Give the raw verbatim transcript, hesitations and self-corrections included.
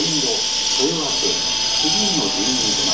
線路豊明フリーの順に停まります。